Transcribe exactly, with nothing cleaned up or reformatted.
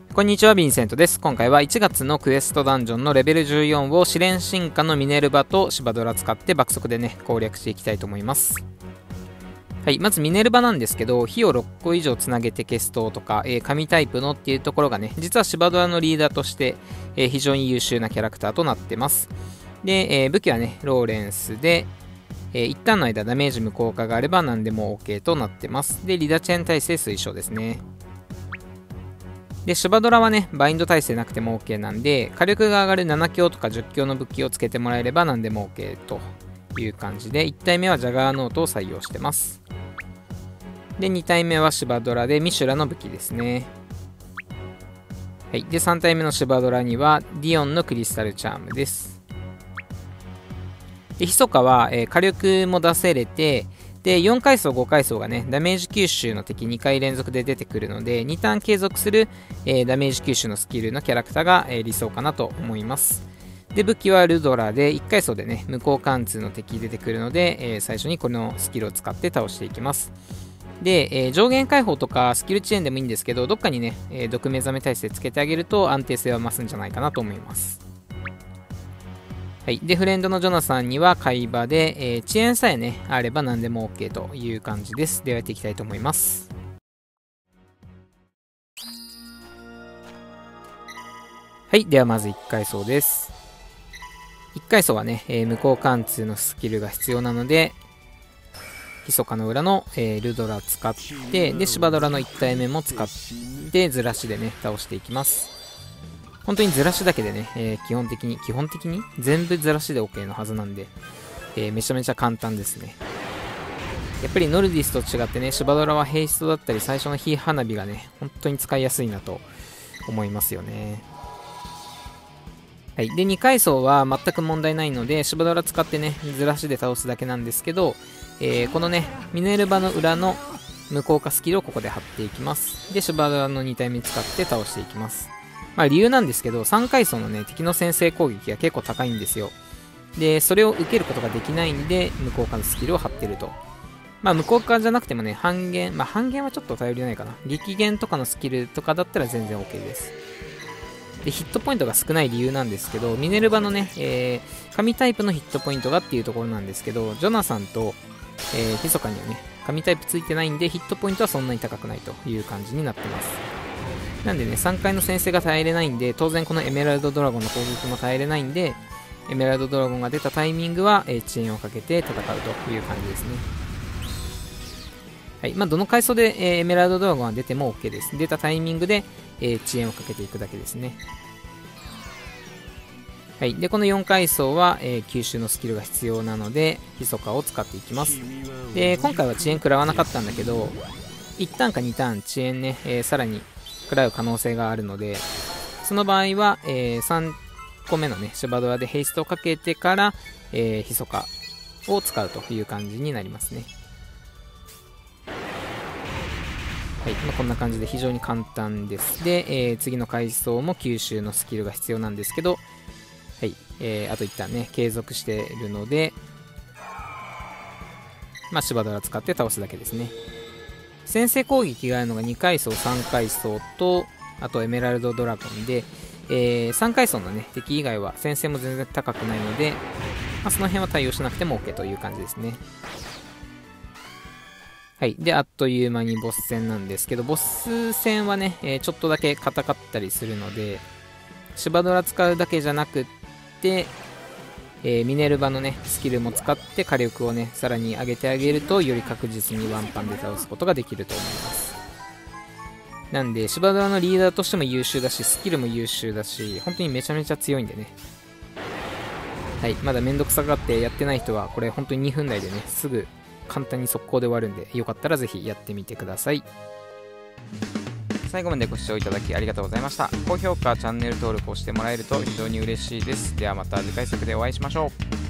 こんにちは、ヴィンセントです。今回はいちがつのクエストダンジョンのレベルじゅうよんを試練進化のミネルヴァとシバドラ使って爆速でね、攻略していきたいと思います。はい、まずミネルヴァなんですけど、火をろっこ以上つなげて消すととか、えー、神タイプのっていうところがね、実はシバドラのリーダーとして、えー、非常に優秀なキャラクターとなってます。で、えー、武器はね、ローレンスで、えー、一旦の間ダメージ無効化があれば何でも OK となってます。で、リダチェーン耐性推奨ですね。で、シュバドラはね、バインド耐性なくても OK なんで、火力が上がるなな強とかじゅう強の武器をつけてもらえれば何でも OK という感じで、いち体目はジャガーノートを採用してます。で、に体目はシュバドラでミシュラの武器ですね。はい。で、さん体目のシュバドラにはディオンのクリスタルチャームです。で、ヒソカは、えー、火力も出せれて、で、よん階層、ご階層がね、ダメージ吸収の敵にかい連続で出てくるので、にターン継続する、えー、ダメージ吸収のスキルのキャラクターが、えー、理想かなと思います。で、武器はルドラで、いっ階層でね、無効貫通の敵出てくるので、えー、最初にこのスキルを使って倒していきます。で、えー、上限解放とかスキル遅延でもいいんですけど、どっかにね、えー、毒目覚め耐性つけてあげると安定性は増すんじゃないかなと思います。はい、でフレンドのジョナサンには海馬で、えー、遅延さえねあれば何でも OK という感じです。ではやっていきたいと思います。はい、ではまずいっ階層です。いっ階層はね、えー、無効貫通のスキルが必要なので、ヒソカの裏の、えー、ルドラ使って、でシュバドラのいち体目も使ってずらしでね倒していきます。本当にずらしだけでね、えー、基本的に、基本的に全部ずらしで OK のはずなんで、えー、めちゃめちゃ簡単ですね。やっぱりノルディスと違ってね、シュバドラはヘイストだったり、最初の火花火がね、本当に使いやすいなと思いますよね。はい。で、に階層は全く問題ないので、シュバドラ使ってね、ずらしで倒すだけなんですけど、えー、このね、ミネルヴァの裏の無効化スキルをここで貼っていきます。で、シュバドラのに体目使って倒していきます。まあ理由なんですけど、さん階層のね、敵の先制攻撃が結構高いんですよ。で、それを受けることができないんで、無効化のスキルを貼ってると。まあ無効化じゃなくてもね、半減、まあ半減はちょっと頼りないかな。激減とかのスキルとかだったら全然 OK です。で、ヒットポイントが少ない理由なんですけど、ミネルヴァのね、えー、神タイプのヒットポイントがっていうところなんですけど、ジョナサンと、えー、ヒソカにはね、神タイプついてないんで、ヒットポイントはそんなに高くないという感じになってます。なんでね、さんかいの先制が耐えれないんで、当然このエメラルドドラゴンの攻撃も耐えれないんで、エメラルドドラゴンが出たタイミングは、えー、遅延をかけて戦うという感じですね。はい。まあ、どの階層で、えー、エメラルドドラゴンが出ても OK です。出たタイミングで、えー、遅延をかけていくだけですね。はい。で、このよん階層は、えー、吸収のスキルが必要なので、ヒソカを使っていきます。で、今回は遅延食らわなかったんだけど、いちターンかにターン遅延ね、えー、さらに食らう可能性があるので、その場合は、えー、さん個目のね、シュバドラでヘイストをかけてから、えー、ヒソカを使うという感じになりますね。はい、まあ、こんな感じで非常に簡単です。で、えー、次の階層も吸収のスキルが必要なんですけど、はい、えー、あと一旦ね、継続しているので、まあ、シュバドラ使って倒すだけですね。先制攻撃があるのがに階層、さん階層と、あとエメラルドドラゴンで、えー、さん階層のね、敵以外は先制も全然高くないので、まあ、その辺は対応しなくても OK という感じですね。はい。で、あっという間にボス戦なんですけど、ボス戦はね、えー、ちょっとだけ硬かったりするので、シュバドラ使うだけじゃなくって、えー、ミネルヴァのね、スキルも使って火力をね、さらに上げてあげると、より確実にワンパンで倒すことができると思います。なんで、シュバドラのリーダーとしても優秀だし、スキルも優秀だし、本当にめちゃめちゃ強いんでね。はい、まだめんどくさがってやってない人は、これ本当ににふん内でね、すぐ簡単に速攻で終わるんで、よかったらぜひやってみてください。最後までご視聴いただきありがとうございました。高評価、チャンネル登録をしてもらえると非常に嬉しいです。ではまた次回作でお会いしましょう。